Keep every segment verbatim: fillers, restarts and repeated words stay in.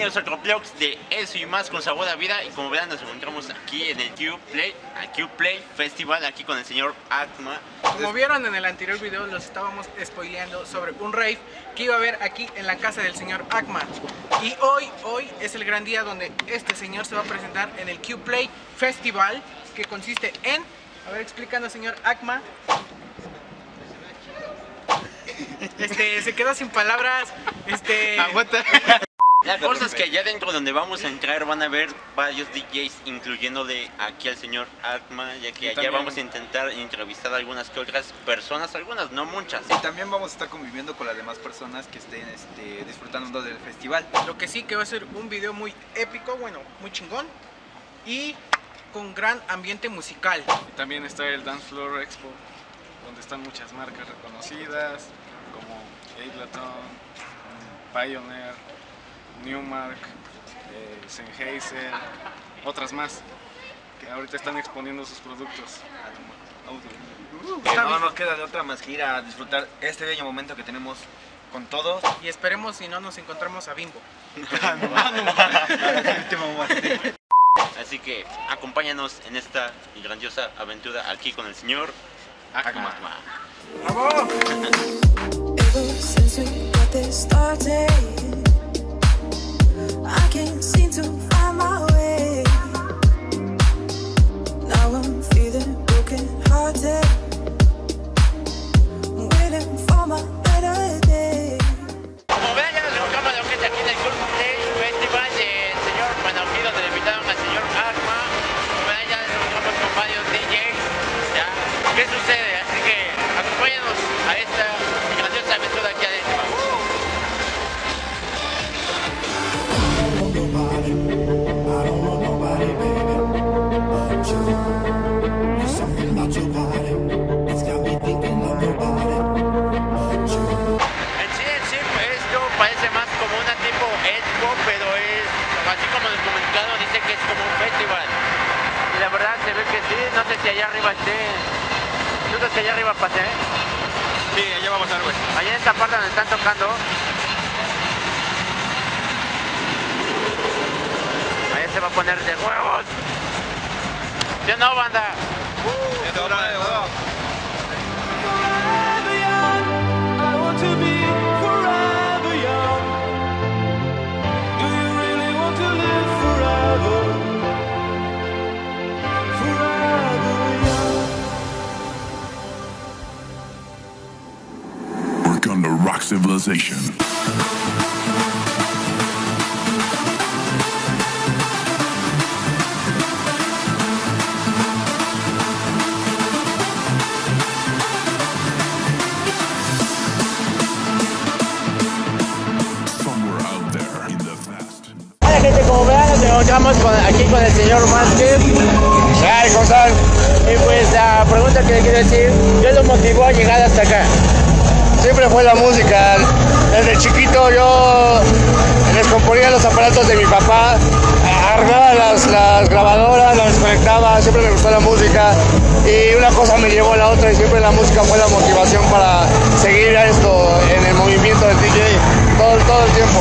bienvenidos a otro vlog de eso y más con Sabor a Vida. Y como verán, nos encontramos aquí en el Q Play, el Q Play Festival, aquí con el señor Akma. Como vieron en el anterior video, los estábamos spoileando sobre un rave que iba a haber aquí en la casa del señor Akma. Y hoy, hoy es el gran día donde este señor se va a presentar en el Q Play Festival, que consiste en... A ver, explicando, señor Akma. Este, se quedó sin palabras. Este... Aguanta. La cosa es que allá dentro donde vamos a entrar van a ver varios D Js, incluyéndole aquí al señor Akma, ya que allá también vamos a intentar entrevistar a algunas que otras personas, algunas, no muchas. Y también vamos a estar conviviendo con las demás personas que estén este, disfrutando del festival. Lo que sí que va a ser un video muy épico, bueno, muy chingón y con gran ambiente musical. Y también está el Dance Floor Expo, donde están muchas marcas reconocidas como Ableton, Pioneer, Newmark, eh, Sennheiser, otras más que ahorita están exponiendo sus productos. Que no nos queda de otra más que ir a disfrutar este bello momento que tenemos con todos. Y esperemos si no nos encontramos a Bimbo. Así que acompáñanos en esta grandiosa aventura aquí con el señor Akma. ¡Bravo! Ever since we got this started, I can't seem to find my way. Now I'm feeling broken hearted, waiting for my better day. Como ven, ya nos encontramos lo que es aquí en el Q Play Festival del señor, bueno, aquí donde le invitaron al señor Akma. Como ven, ya nos encontramos con varios D Js. ¿Ya? ¿Qué sucede? Así que acompáñanos a esta grandiosa aventura aquí adentro. Parece más como una tipo expo, pero es, así como nos comunicaron, dice que es como un festival. Y la verdad se ve que sí, no sé si allá arriba esté. ¿Tú crees que allá arriba pase? ¿Eh? Sí, allá vamos a ver, güey. Allá en esta parte donde están tocando. Allá se va a poner de huevos. ¿Sí o no, banda? Uh, de hora, de hora. Under rock civilization. Somewhere out there in the vast. Hola gente, como vean, nos encontramos con, aquí con el señor Másquez. Ay, ¿cómo están? Y pues la pregunta que le quiero decir, ¿qué lo motivó a llegar hasta acá? Siempre fue la música. Desde chiquito yo les componía los aparatos de mi papá, armaba las, las grabadoras, las desconectaba, siempre me gustó la música y una cosa me llevó a la otra y siempre la música fue la motivación para seguir a esto en el movimiento del D J todo, todo el tiempo.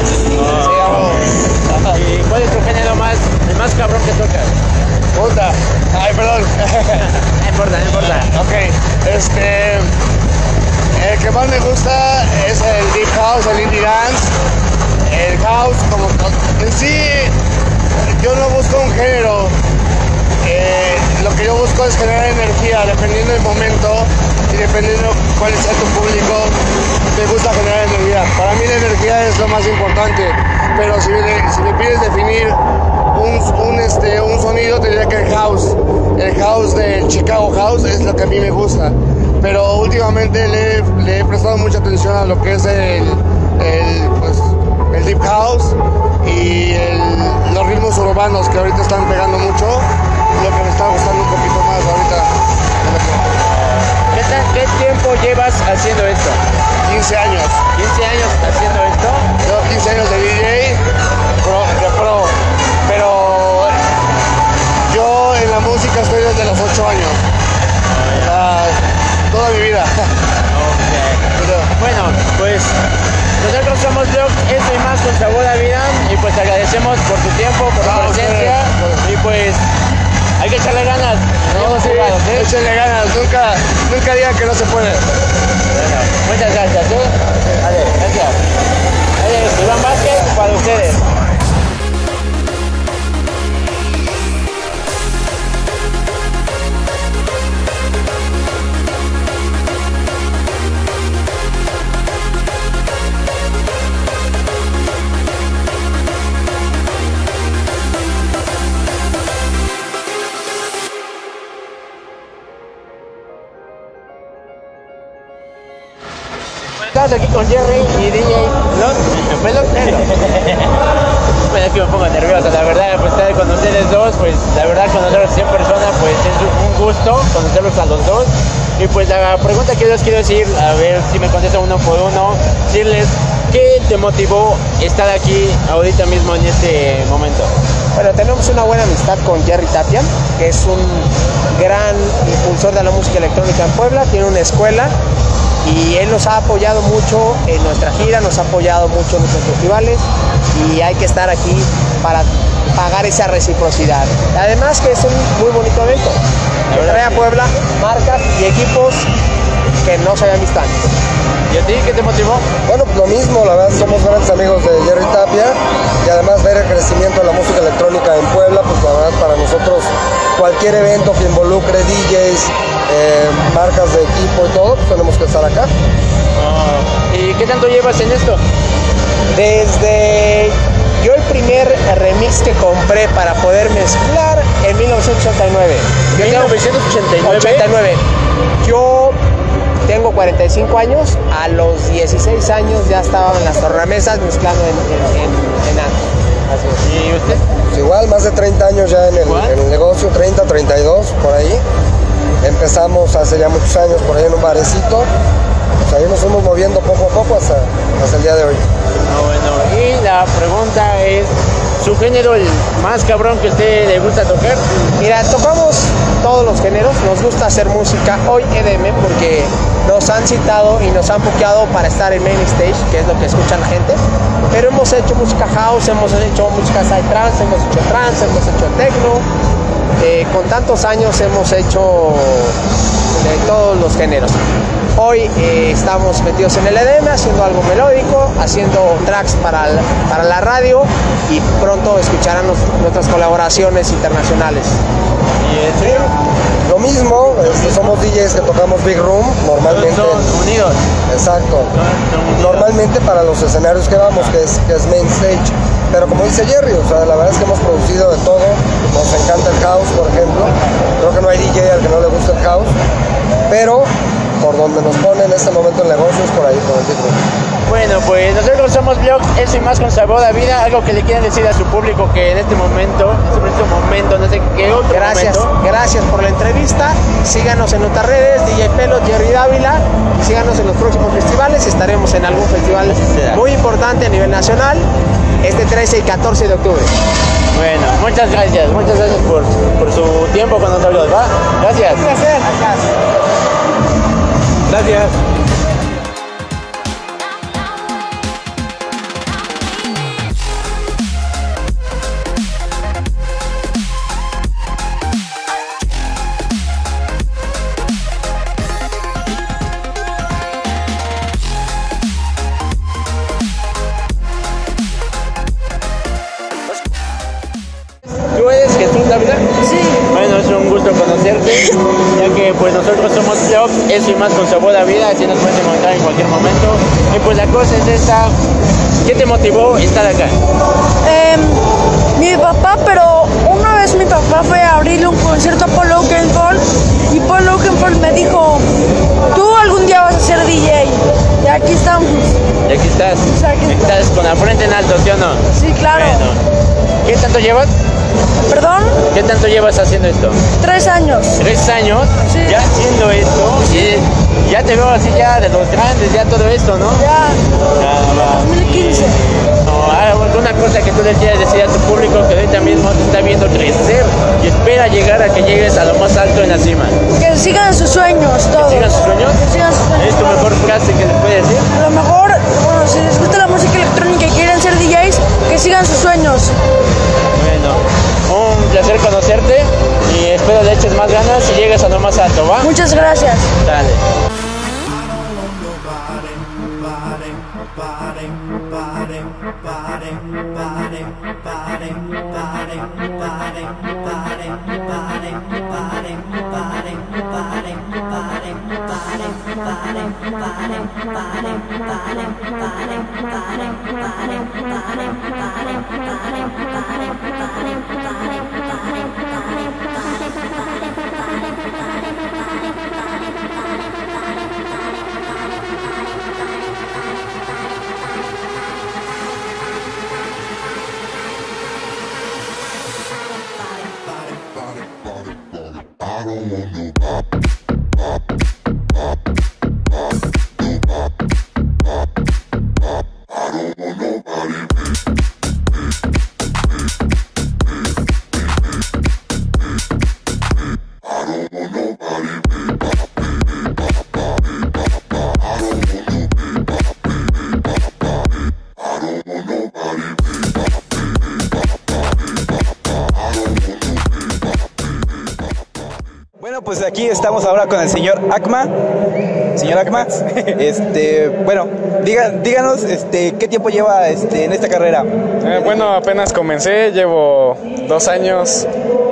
Oh. Sí, ¿y cuál es tu género más, el más cabrón que tocas? Puta, ay perdón. No importa, no importa. Ok, este... El que más me gusta es el Deep House, el Indie Dance, el House, como en sí yo no busco un género, eh, lo que yo busco es generar energía dependiendo del momento y dependiendo cuál sea tu público, me gusta generar energía. Para mí la energía es lo más importante, pero si me, si me pides definir un, un, este, un sonido, te diría que el House, el House del Chicago House es lo que a mí me gusta. Pero últimamente le, le he prestado mucha atención a lo que es el, el, pues, el Deep House y el, los ritmos urbanos que ahorita están pegando mucho, lo que me está gustando un poquito más ahorita. ¿Qué, tal, ¿Qué tiempo llevas haciendo esto? quince años. ¿quince años haciendo esto? Llevo quince años de D J, pro, de pro, pero yo en la música estoy desde los ocho años. La, toda mi vida. Okay. Bueno, pues nosotros somos Vlog Eso y Más con Sabor a Vida y pues échenle ganas, nunca, nunca digan que no se puede. Bueno, muchas gracias, ¿eh? Vale, gracias. Vale, Iván Vázquez, para ustedes. Estás aquí con Jerry y D J ¿no? Pelotero. Bueno, aquí me pongo nervioso, la verdad, pues estar con ustedes dos, pues la verdad conocerlos cien personas, pues es un gusto conocerlos a los dos. Y pues la pregunta que yo les quiero decir, a ver si me contestan uno por uno, decirles, ¿qué te motivó estar aquí ahorita mismo en este momento? Bueno, tenemos una buena amistad con Jerry Tapia, que es un gran impulsor de la música electrónica en Puebla, tiene una escuela. Y él nos ha apoyado mucho en nuestra gira, nos ha apoyado mucho en nuestros festivales y hay que estar aquí para pagar esa reciprocidad. Además que es un muy bonito evento, que trae a Puebla marcas y equipos que no se habían visto antes. ¿Y a ti qué te motivó? Bueno, pues lo mismo, la verdad somos grandes amigos de Jerry Tapia y además ver el crecimiento de la música electrónica en Puebla, pues la verdad para nosotros cualquier evento que involucre D Js, eh, marcas de equipo y todo, pues tenemos que estar acá. Oh. ¿Y qué tanto llevas en esto? Desde yo el primer remix que compré para poder mezclar en mil novecientos ochenta y nueve. Yo ¿mil novecientos ochenta y nueve? ochenta y nueve. Yo tengo cuarenta y cinco años, a los dieciséis años ya estaba en las tornamesas mezclando en, en, en, en Así es. ¿Y usted? Pues igual, más de treinta años ya en el, en el negocio, treinta, treinta y dos, por ahí. Empezamos hace ya muchos años por ahí en un barecito. Pues ahí nos fuimos moviendo poco a poco hasta, hasta el día de hoy. Ah, bueno, y la pregunta es, ¿su género el más cabrón que a usted le gusta tocar? Mira, tocamos todos los géneros, nos gusta hacer música, hoy E D M porque nos han citado y nos han buqueado para estar en main stage, que es lo que escucha la gente, pero hemos hecho música house, hemos hecho música psytrance, hemos hecho trance, hemos hecho techno, eh, con tantos años hemos hecho de todos los géneros. Hoy eh, estamos metidos en el E D M, haciendo algo melódico, haciendo tracks para, para la radio y pronto escucharán los, nuestras colaboraciones internacionales. ¿Y el tuyo? Lo mismo, este, somos D Js que tocamos Big Room, normalmente. Son unidos. Exacto. Son, son unidos. Normalmente para los escenarios que vamos, que es, que es main stage. Pero como dice Jerry, o sea, la verdad es que hemos producido de todo. Nos encanta el house, por ejemplo. Creo que no hay D J al que no le guste el house. Pero por donde nos pone en este momento el negocio es por ahí, por el título. Bueno, pues nosotros somos Vlogs, eso y más con sabor a vida. Algo que le quieran decir a su público que en este momento, en este momento, no sé qué otro Gracias, momento. gracias por la entrevista. Síganos en nuestras redes, D J Pelo, Jerry Dávila. Y síganos en los próximos festivales. Estaremos en algún festival muy importante a nivel nacional este trece y catorce de octubre. Bueno, muchas gracias, muchas gracias por, por su tiempo con nosotros, ¿va? Gracias. Un placer. Gracias. Gracias. ¿Tú eres Jesús Dávila? Sí. Bueno, es un gusto conocerte, ya que pues nosotros somos Vlogs, eso y más con sabor a vida, así nos pueden encontrar en cualquier momento. Y pues la cosa es esta, ¿qué te motivó a estar acá? Eh, mi papá, pero una vez mi papá fue a abrirle un concierto a Paul Oakenfold y Paul Oakenfold me dijo, tú algún día vas a ser D J. Y aquí estamos. Y aquí estás. Sí, aquí estamos. Estás con la frente en alto, ¿sí o no? Sí, claro. Bueno, ¿qué tanto llevas? ¿Perdón? ¿Qué tanto llevas haciendo esto? Tres años. ¿Tres años? Sí. Ya haciendo esto, y ya te veo así ya de los grandes, ya todo esto, ¿no? Ya. Ya, va. dos mil quince. No, ah, una cosa que tú le quieres decir a tu público que ahorita mismo te está viendo crecer y espera llegar a que llegues a lo más alto en la cima. Que sigan sus sueños, todos. ¿Que sigan sus sueños? Que sigan sus sueños. ¿Es tu mejor frase que les puedes decir? A lo mejor, bueno, si les gusta la música electrónica y quieren ser D Js, que sigan sus sueños. Bueno, un un placer conocerte y espero le eches más ganas y llegues a lo más alto, ¿va? Muchas gracias. Dale. Bueno, pues aquí estamos ahora con el señor Akma. Señor Akma, este, bueno, diga, díganos este, ¿qué tiempo lleva este, en esta carrera? Eh, bueno, apenas comencé, llevo dos años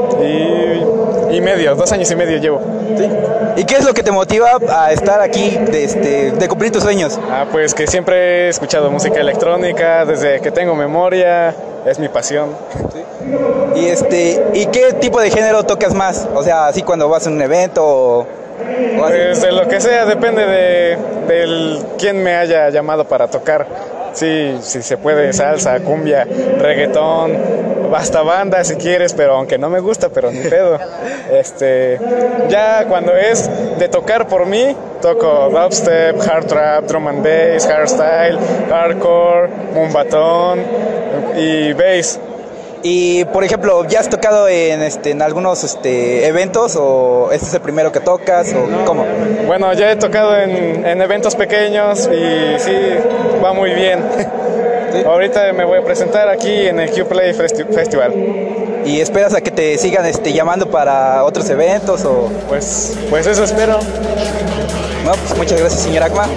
y, y medio, dos años y medio llevo. ¿Sí? ¿Y qué es lo que te motiva a estar aquí, de, este, de cumplir tus sueños? Ah, pues que siempre he escuchado música electrónica, desde que tengo memoria, es mi pasión. ¿Sí? ¿Y, este, ¿Y qué tipo de género tocas más? O sea, así cuando vas a un evento o... Pues de lo que sea, depende de del quién me haya llamado para tocar. Sí, si se puede, salsa, cumbia, reggaetón, hasta banda si quieres, pero aunque no me gusta, pero ni pedo. Este, ya cuando es de tocar por mí, toco dubstep, hard trap, drum and bass, hardstyle, hardcore, mumbatón y bass. Y por ejemplo, ¿ya has tocado en, este, en algunos este, eventos o este es el primero que tocas o no, cómo? Bueno, ya he tocado en, en eventos pequeños y sí, va muy bien. ¿Sí? Ahorita me voy a presentar aquí en el Q-Play Festi- Festival. ¿Y esperas a que te sigan este, llamando para otros eventos o...? Pues, pues eso espero. No, pues muchas gracias, señor Akma.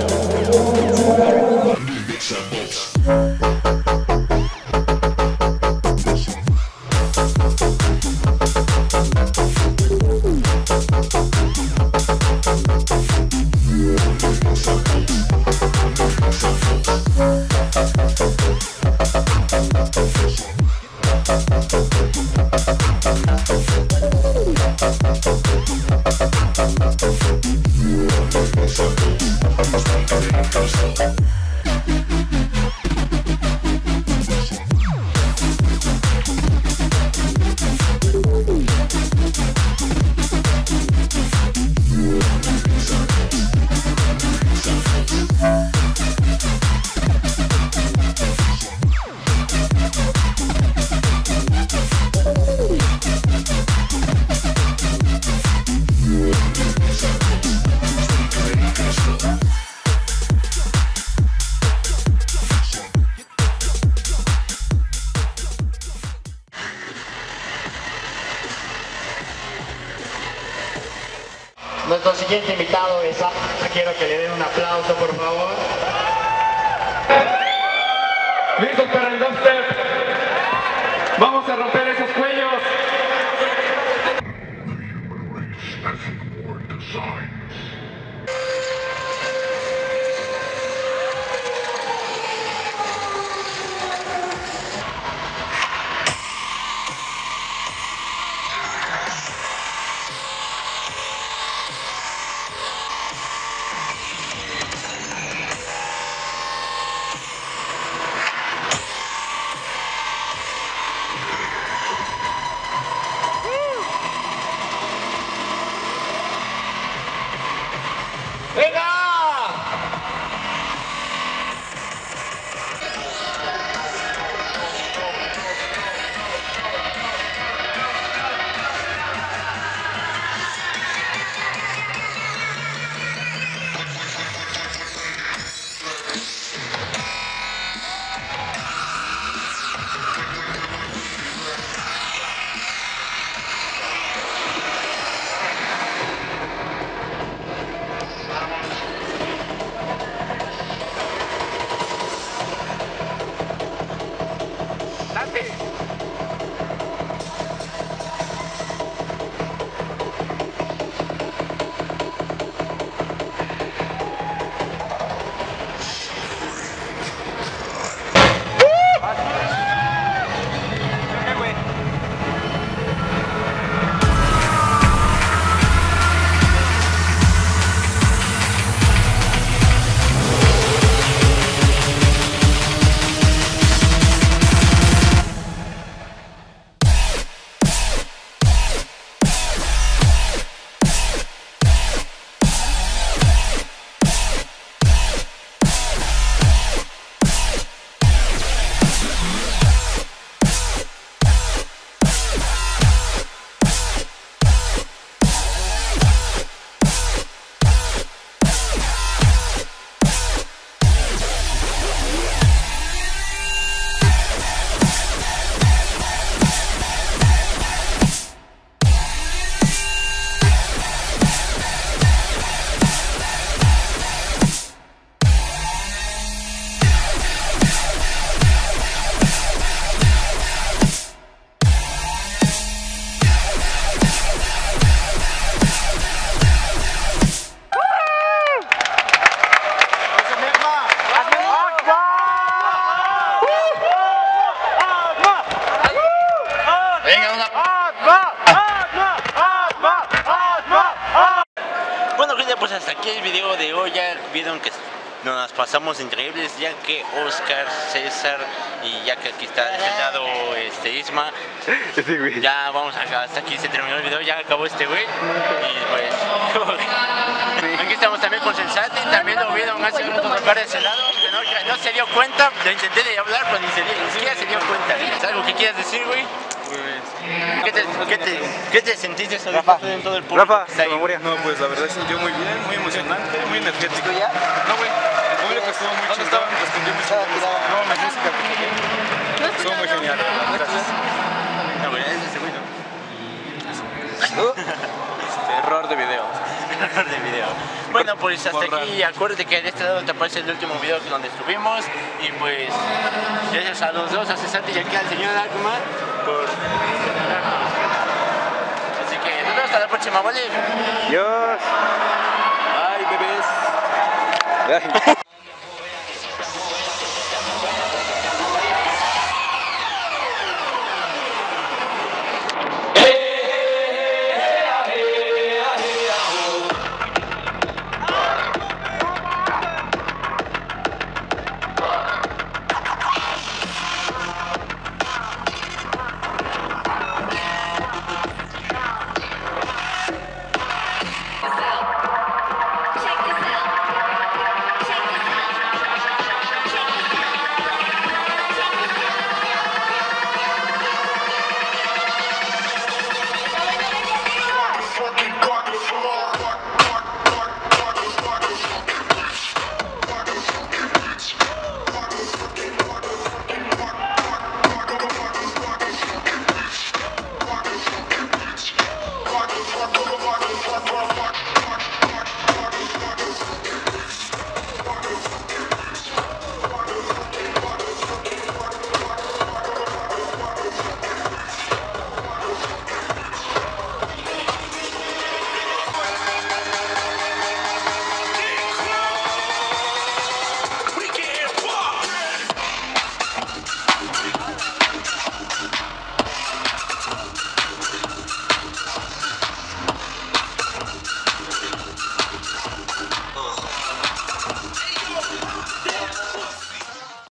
Nuestro siguiente invitado es a... Quiero que le den un aplauso, por favor. ¿Listos para el dubstep? Vamos a romper esos cuellos. hasta aquí el video de hoy. Ya vieron que nos pasamos increíbles, ya que Oscar, César y ya que aquí está de este lado este Isma. Sí, güey. Ya vamos acá, hasta aquí se terminó el video, ya acabó este güey. Y pues aquí estamos también con Sensati, también lo vieron hace un rato tocar de ese lado, que no, no se dio cuenta, lo intenté de hablar, pero ni, se, ni siquiera se dio cuenta. ¿Es algo que quieras decir, güey? ¿Qué te, qué te, qué te sentiste ahorita en todo el público? Rafa, que está ahí? memoria. No, pues la verdad se sintió muy bien, muy emocionante, muy energético. ya? No, güey, el público estuvo muy chido, respondió muy chido. No, la música estuvo muy genial. Gracias. No, güey, es ese güey, ¿no? Este, error de video. Error de video. Bueno, pues hasta aquí, acuérdate que de este lado te aparece el último video donde estuvimos. Y pues, gracias a los dos, a Cesante y aquí al señor Akma por... Así que nos vemos hasta la próxima, ¿vale? Adiós. Bye, bebés.